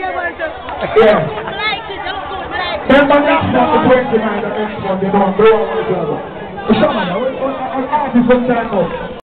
Yeah. Remember next month, the 29th of next month, you don't blow out each other. Come on, an artist will turn up.